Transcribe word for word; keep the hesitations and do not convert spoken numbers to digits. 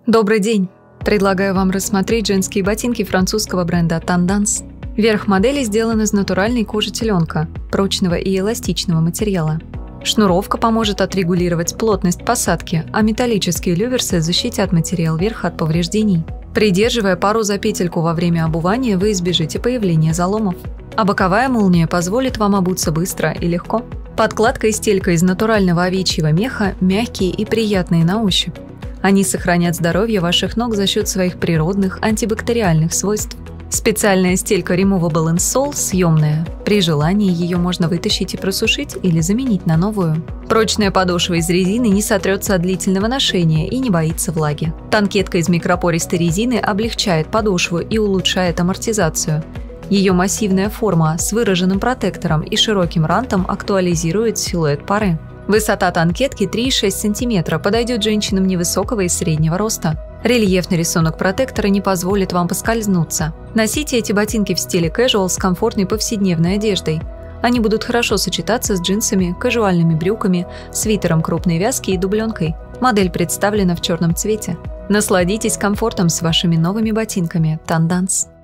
Добрый день! Предлагаю вам рассмотреть женские ботинки французского бренда Tendance. Верх модели сделан из натуральной кожи теленка, прочного и эластичного материала. Шнуровка поможет отрегулировать плотность посадки, а металлические люверсы защитят материал верха от повреждений. Придерживая пару за петельку во время обувания, вы избежите появления заломов. А боковая молния позволит вам обуться быстро и легко. Подкладка и стелька из натурального овечьего меха мягкие и приятные на ощупь. Они сохранят здоровье ваших ног за счет своих природных антибактериальных свойств. Специальная стелька Removable Insole съемная. При желании ее можно вытащить и просушить или заменить на новую. Прочная подошва из резины не сотрется от длительного ношения и не боится влаги. Танкетка из микропористой резины облегчает подошву и улучшает амортизацию. Ее массивная форма с выраженным протектором и широким рантом актуализирует силуэт пары. Высота танкетки три и шесть сантиметра подойдет женщинам невысокого и среднего роста. Рельефный рисунок протектора не позволит вам поскользнуться. Носите эти ботинки в стиле casual с комфортной повседневной одеждой. Они будут хорошо сочетаться с джинсами, кажуальными брюками, свитером крупной вязки и дубленкой. Модель представлена в черном цвете. Насладитесь комфортом с вашими новыми ботинками Tendance.